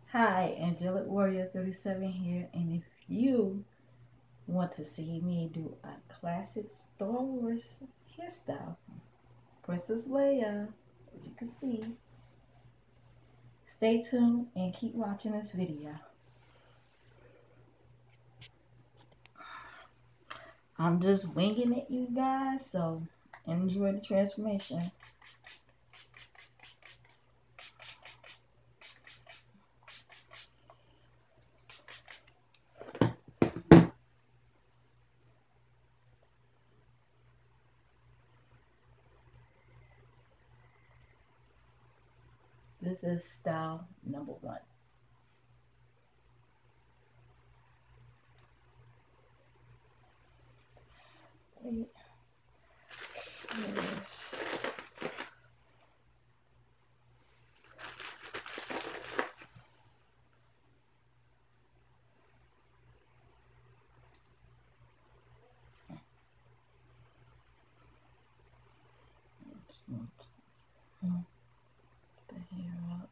Hi, Angelic Warrior 37 here, and if you want to see me do a classic Star Wars hairstyle, Princess Leia, as you can see, stay tuned and keep watching this video. I'm just winging it, you guys, so enjoy the transformation. This is style number one. Wait. Yes. The hair up.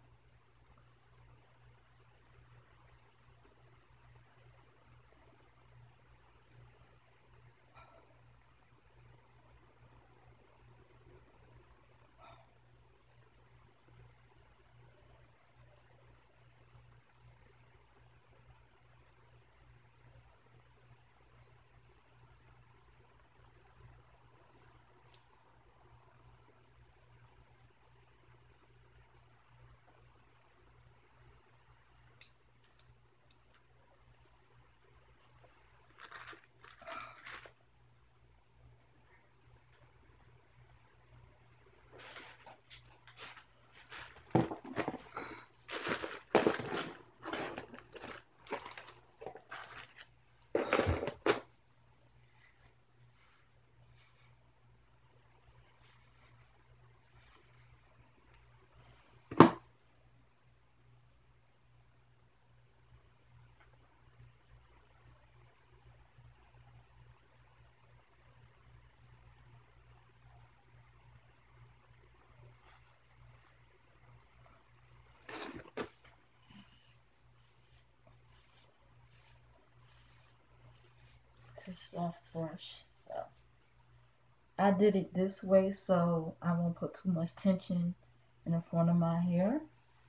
It's a soft brush, so I did it this way so I won't put too much tension in the front of my hair.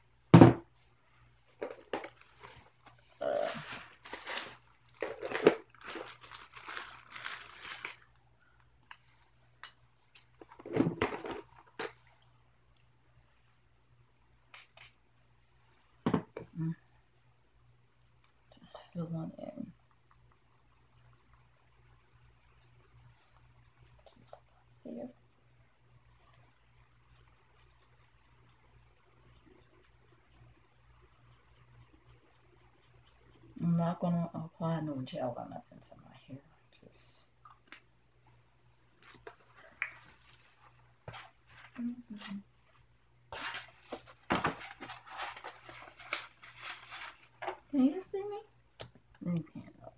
Uh, just fill one in. Just there. I'm not gonna apply no gel or nothing to my hair. Just Can you see me? Let me pan up.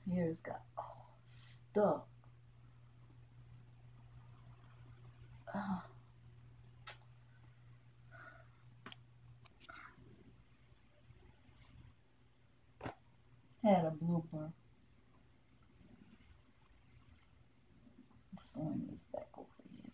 hair's got stuck. Uh, had a blooper. Sewing this back over here.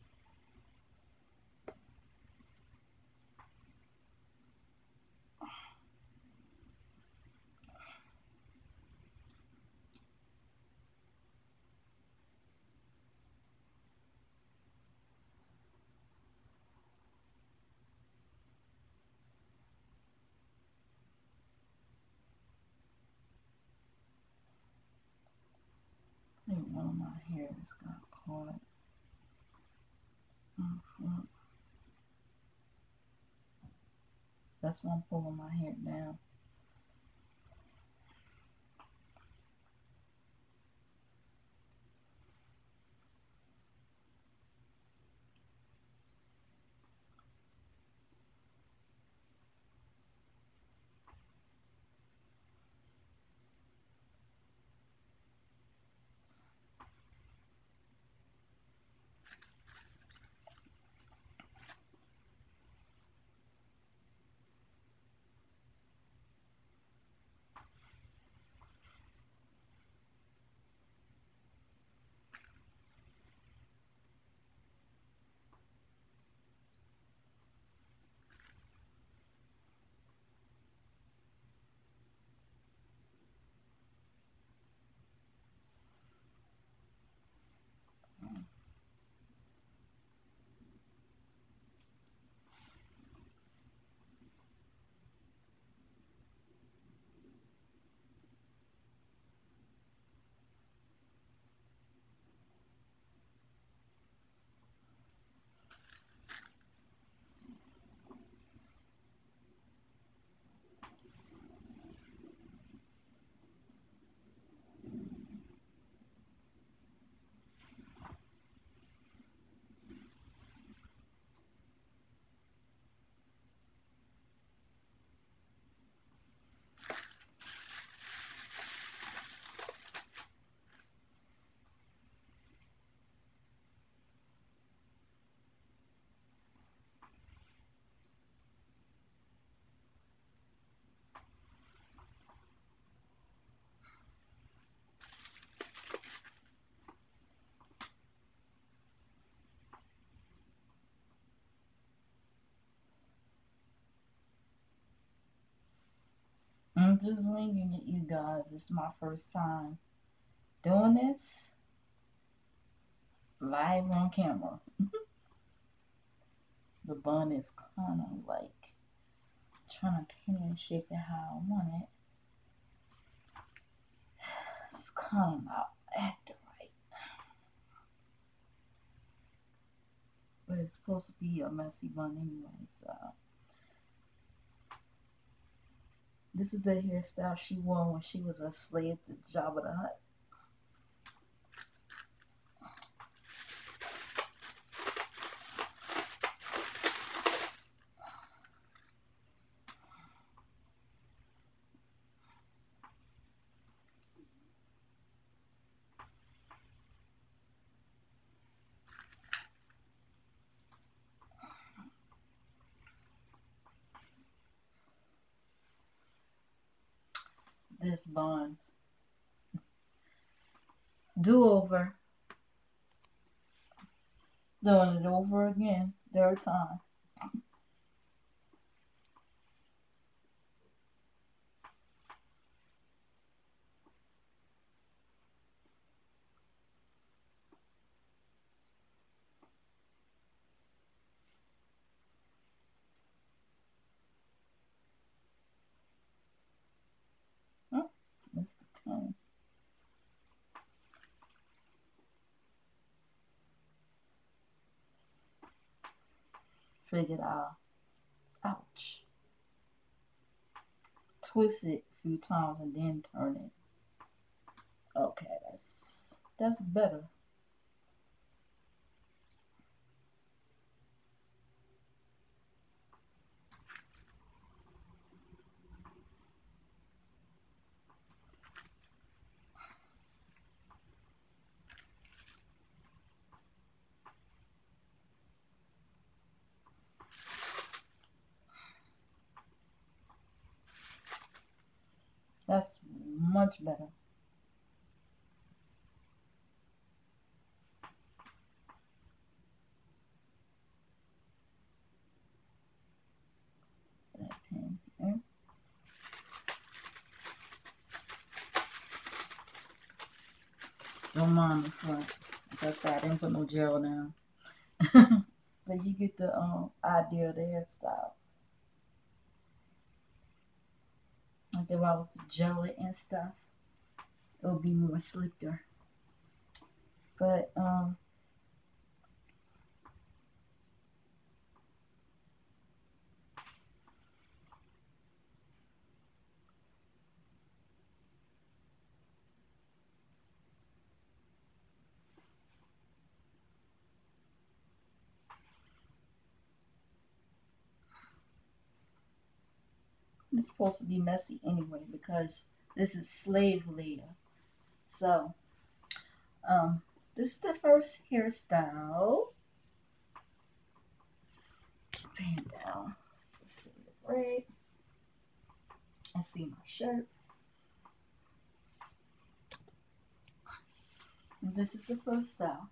I think one of my hairs got caught. That's why I'm pulling my hair down. I'm just winging it, you guys. It's my first time doing this live on camera. The bun is kind of like trying to pin and shape it how I want it. It's kind of not acting right. But it's supposed to be a messy bun anyway, so. This is the hairstyle she wore when she was a slave to Jabba the Hutt. This bun. Do over. Doing it over again. Third time. Oh, that's the comb. Figure it out. Ouch. Twist it a few times and then turn it. Okay, that's better. That's much better. That pen here. Don't mind the front. Like I said, I didn't put no gel down. But you get the idea of the hairstyle. Like if I was to gel it and stuff, it would be more slicker. But it's supposed to be messy anyway because this is slave layer. So this is the first hairstyle. Fan down. Let's see the braid. And see my shirt. And this is the first style.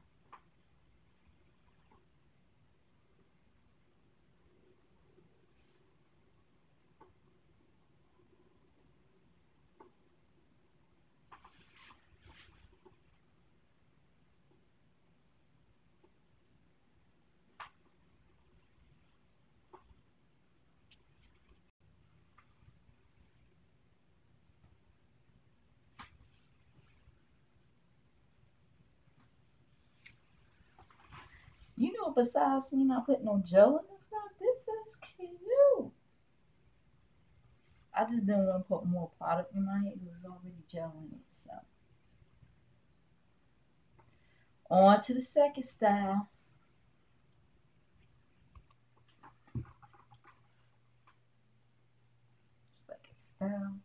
You know, besides me not putting no gel in the front, this is cute. I just didn't want to put more product in my hair because there's already gel in it. So, on to the second style. Second style.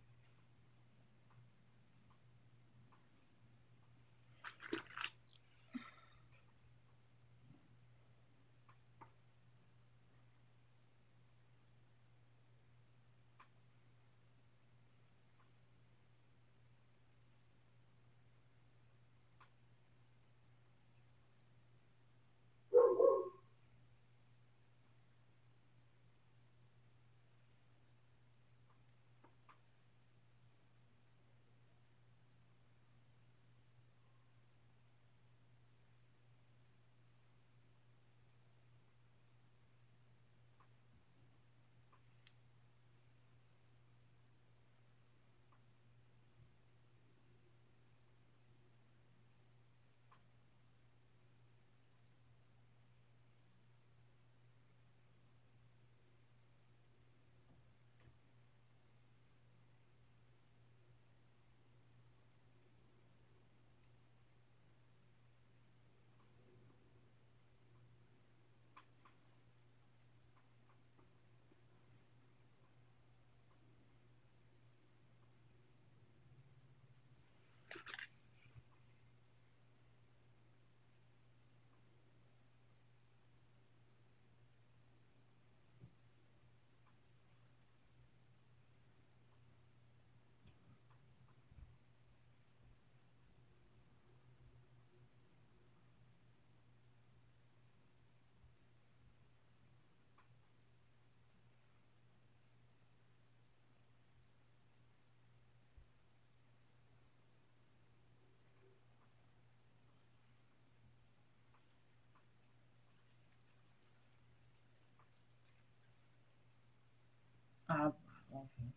Okay.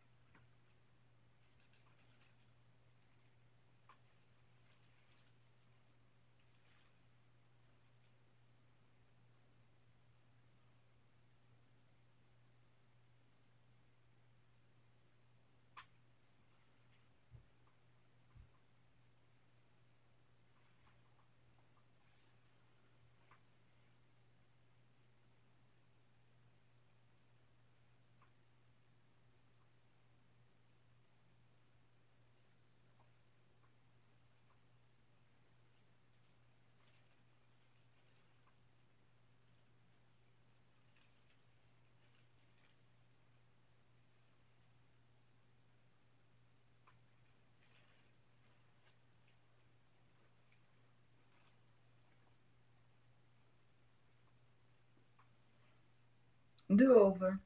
Do over.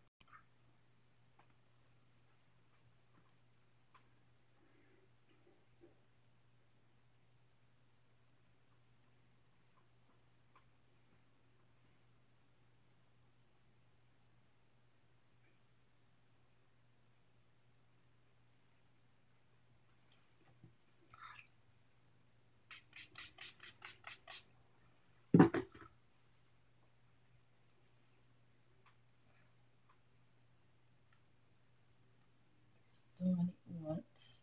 Doing it once.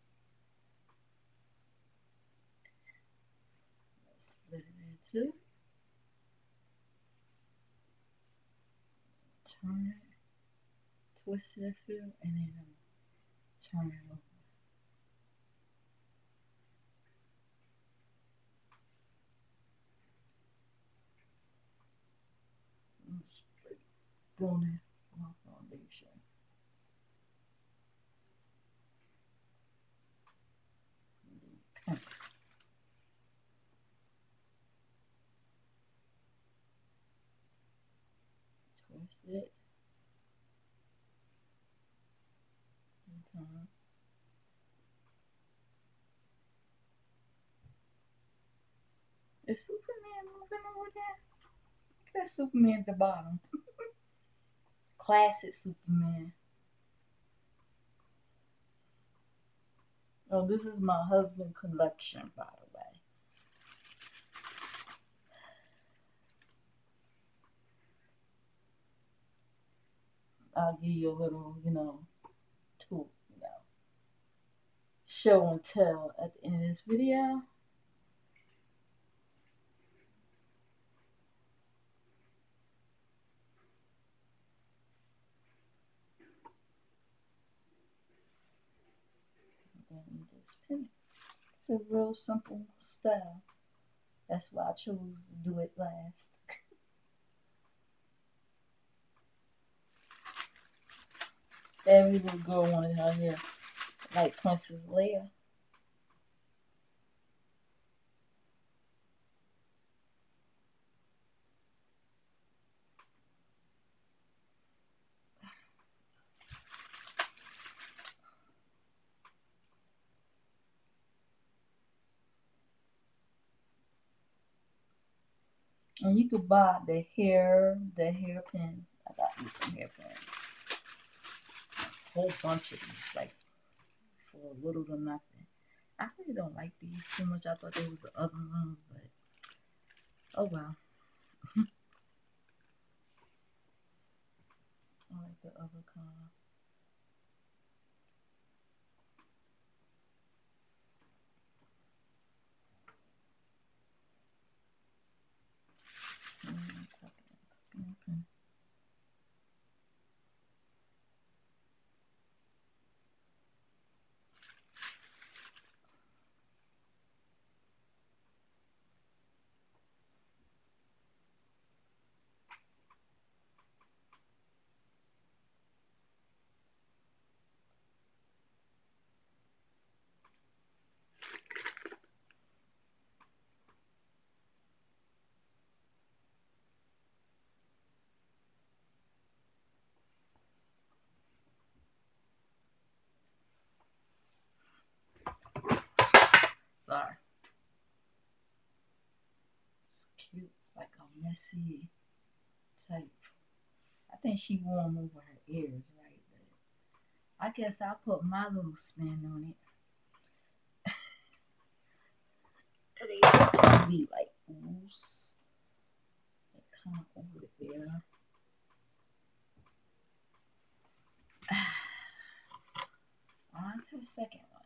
Split it into. Turn it. Twist it, feel, and then turn it over. Bone my foundation. Twist it. Sometimes. Is Superman moving over there? That's Superman at the bottom. Classic Superman. Oh, this is my husband collection, by the way. I'll give you a little, tool, show and tell at the end of this video. Then you just pin it. It's a real simple style. That's why I chose to do it last. Every little girl wanted her hair like Princess Leia. And you could buy the hairpins. I got me some hairpins. A whole bunch of these, like for little to nothing. I really don't like these too much. I thought they was the other ones, but oh well. I like the other kind. Okay. Sorry. It's cute. It's like a messy type. I think she wore them over her ears, right? But I guess I'll put my little spin on it. They supposed to be like loose. They kind of over there. On to the second one.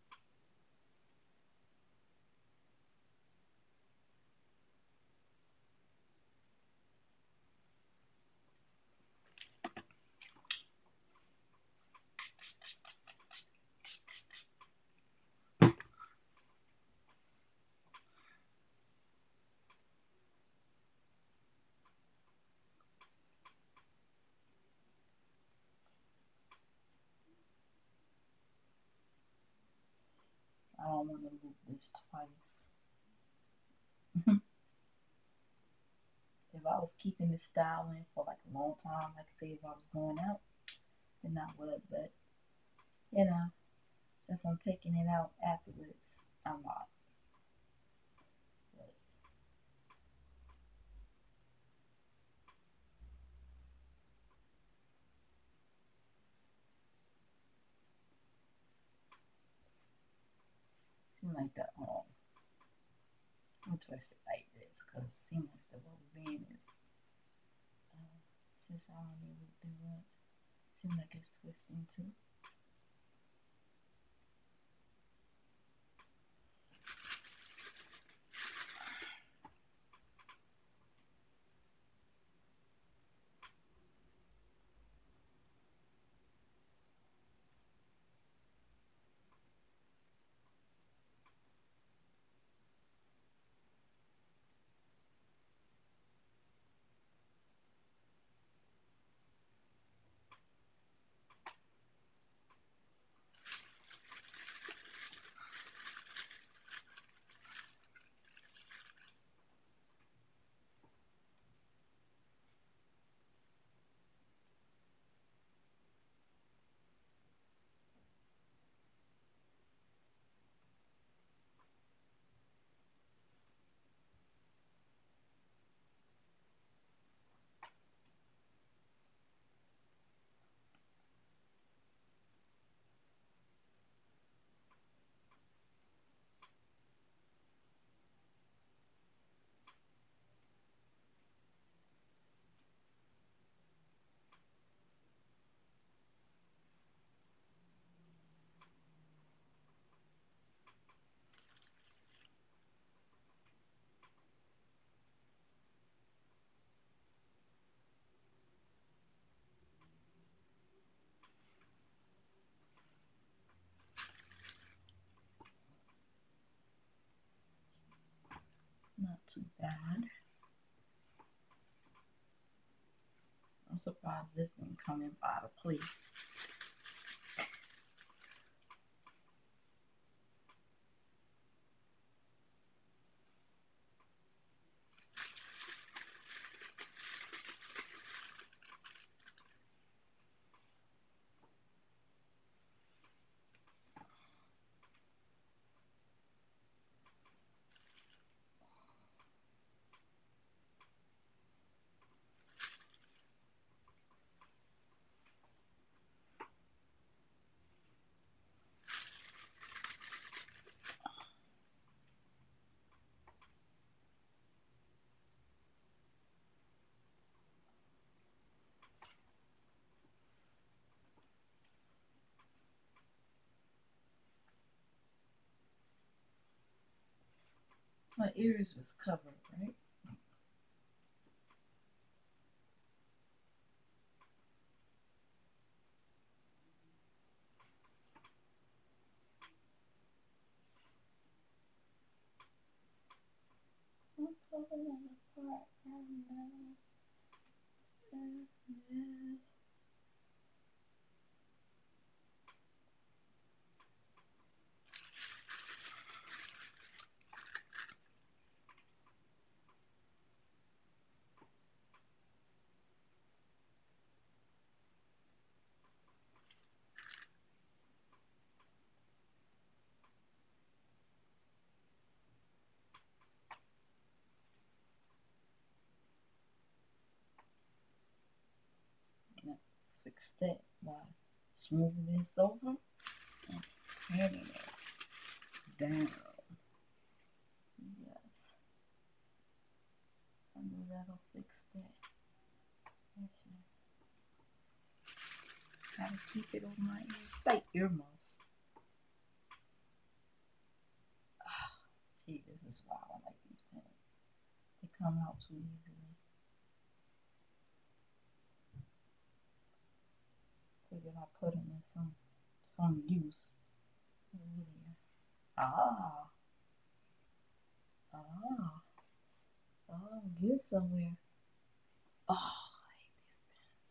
I don't want to loop this twice. If I was keeping this style in for like a long time, like I say, if I was going out, then I would. But you know, since I'm taking it out afterwards, I'm not. But seems like the I'm twisted like this because it seems like the rubber band is since I don't know what they want. Seems like it's twisting too. Not too bad. I'm surprised this didn't come in by the police. My ears was covered, right? I'm pulling them apart right now. Now, fix that by smoothing this over and patting it down. Yes, I know that'll fix that. Gotta keep it on my ears, like earmuffs. See, this is why I don't like these pens. They come out too easily. Figured I put them in some use. Oh, yeah. Ah, ah, oh, get somewhere. Oh, I hate these pens.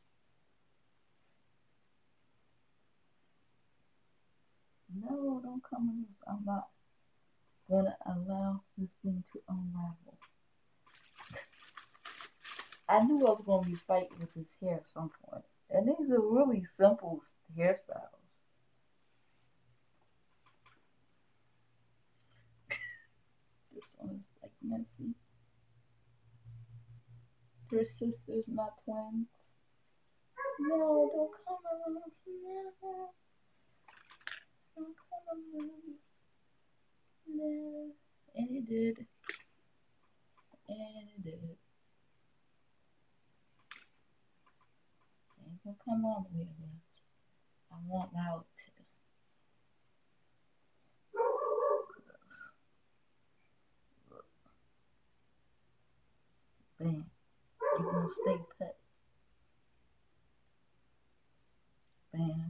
No, don't come loose. I'm not gonna allow this thing to unravel. I knew I was going to be fighting with his hair at some point. And these are really simple hairstyles. This one is like messy. They're sisters, not twins. No, don't come on us. No, don't come on us. No. And it did. And it did. Ain't gonna come on with us. I want out. Bam. You're gonna stay put. Bam.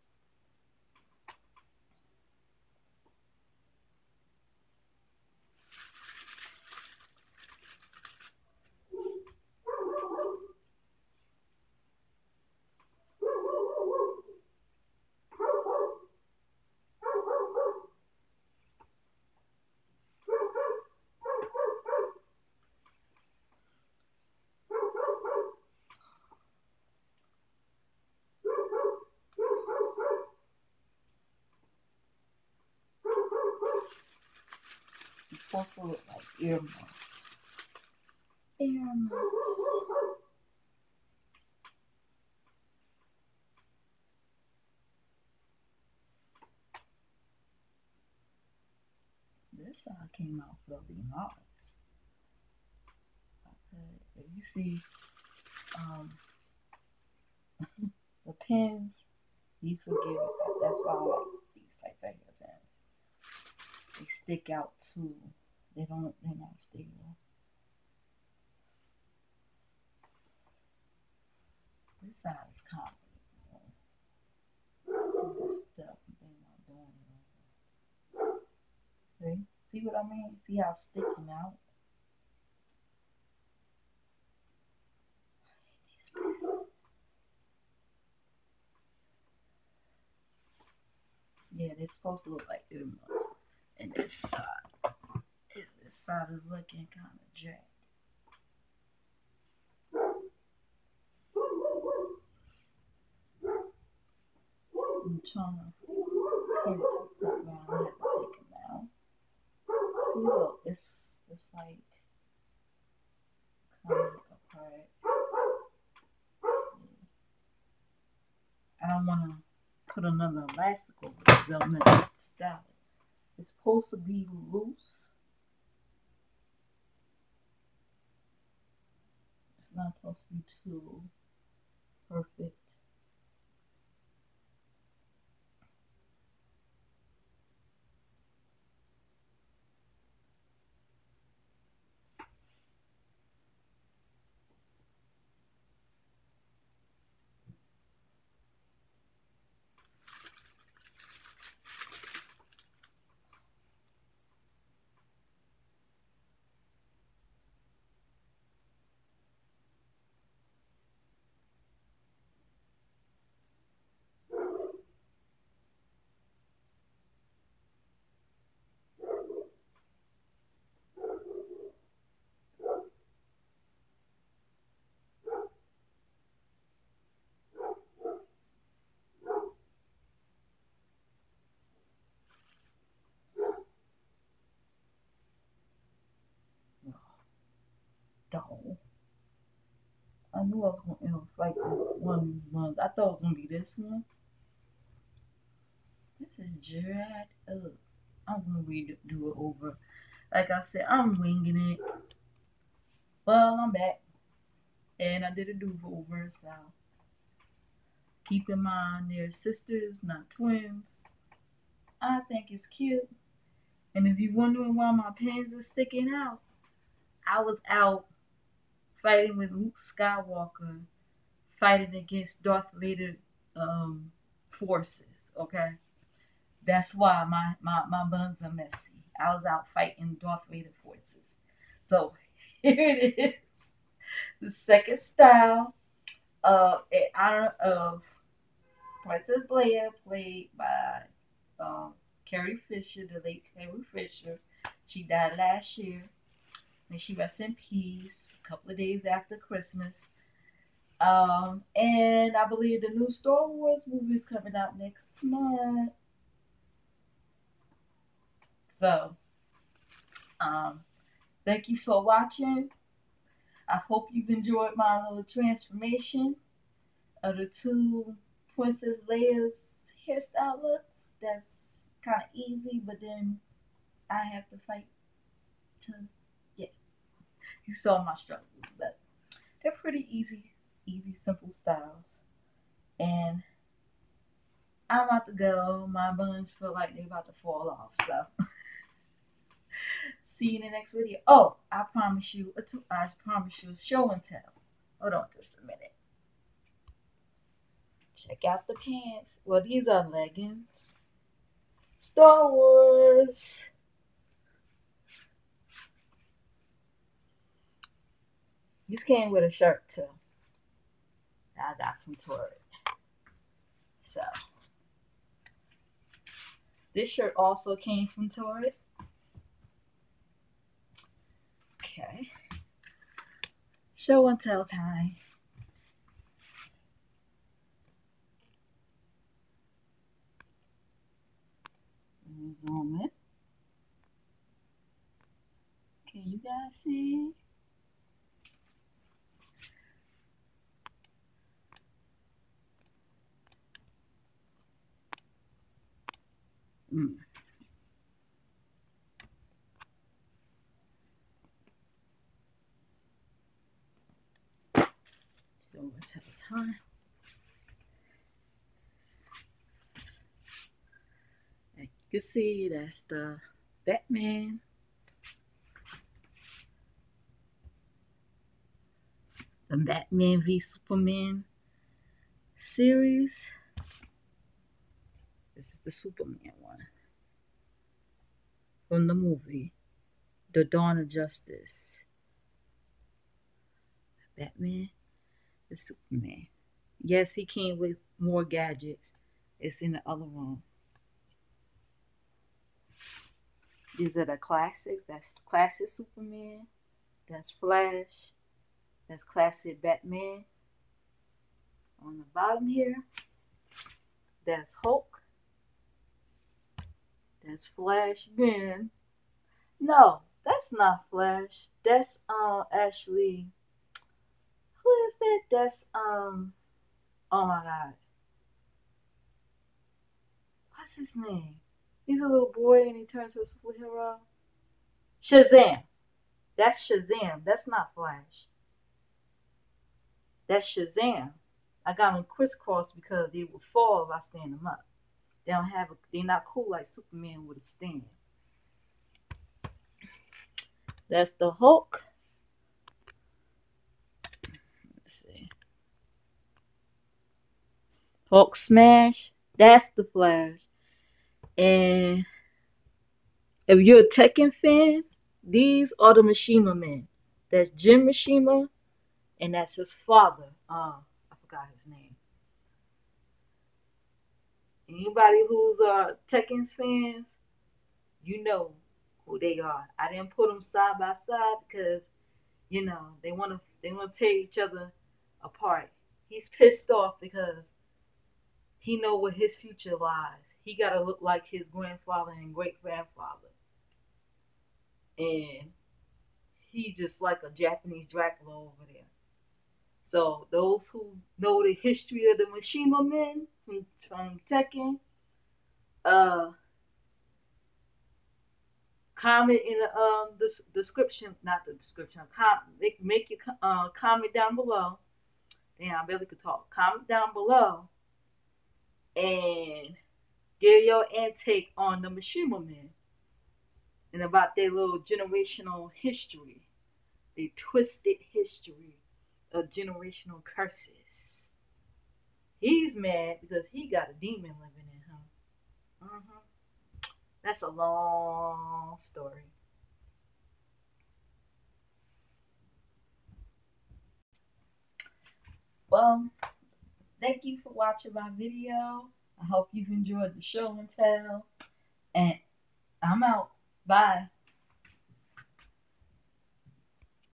You're supposed to look like earmuffs. Earmuffs. This side came out really nice. Okay, if you see the pins, these will give it. That's why I like these type of hair pins. They stick out too. They're not stable. This side is kind of this stuff. They're not doing it. See what I mean? See how it's sticking out? Yeah, they're supposed to look like earmuffs. And this side is looking kind of jacked. I'm trying to get it to the front round. I have to take it down. See, look, it's like coming apart. I don't want to put another elastic over it because they'll mess with the styling. It's supposed to be loose. It's not supposed to be too perfect. Dog. I knew I was going to end up fighting one of these ones. I thought it was going to be this one. This is dried up. I'm going to redo it over. Like I said, I'm winging it. Well, I'm back. And I did a do-over, so keep in mind they're sisters, not twins. I think it's cute. And if you're wondering why my pins are sticking out, I was out fighting with Luke Skywalker, fighting against Darth Vader forces, okay? That's why my buns are messy. I was out fighting Darth Vader forces. So here it is. The second style in honor of Princess Leia, played by Carrie Fisher, the late Carrie Fisher. She died last year. May she rest in peace. A couple of days after Christmas. And I believe the new Star Wars movie is coming out next month. So, um, thank you for watching. I hope you've enjoyed my little transformation of the two Princess Leia's hairstyle looks. That's kind of easy, but then I have to fight to, yeah, you saw my struggles, but they're pretty easy, simple styles. And I'm about to go. My buns feel like they're about to fall off, so see you in the next video. Oh, I promise you a show and tell. Hold on just a minute. Check out the pants. Well, these are leggings. Star Wars. These came with a shirt too. That I got from Torrid. So this shirt also came from Torrid. Okay. Show and tell time. Let me zoom in. Can you guys see? Show and tell time. And you can see that's the Batman. The Batman v Superman series. This is the Superman one from the movie The Dawn of Justice. Batman, the Superman. Yes, he came with more gadgets. It's in the other room. These are the classics. That's classic Superman. That's Flash. That's classic Batman. On the bottom here, that's Hulk. That's Flash again. No, that's not Flash. That's actually, who is that? That's oh my god. What's his name? He's a little boy and he turns to a superhero. Shazam. That's Shazam. That's not Flash. That's Shazam. I got them crisscrossed because they would fall if I stand them up. They're not cool like Superman with a stand. That's the Hulk. Let's see. Hulk smash. That's the Flash. And if you're a Tekken fan, these are the Mishima men. That's Jin Mishima, and that's his father. I forgot his name. Anybody who's Tekken's fans, you know who they are. I didn't put them side by side because, you know, they want to tear each other apart. He's pissed off because he know where his future lies. He gotta look like his grandfather and great grandfather, and he just like a Japanese Dracula over there. So those who know the history of the Mishima men from Tekken, comment in the description, not the description. Make your comment down below. Damn, I barely could talk. Comment down below and give your intake on the Mishima men and about their little generational history, their twisted history of generational curses. He's mad because he got a demon living in him. That's a long story. Well, thank you for watching my video. I hope you've enjoyed the show and tell. And I'm out. Bye.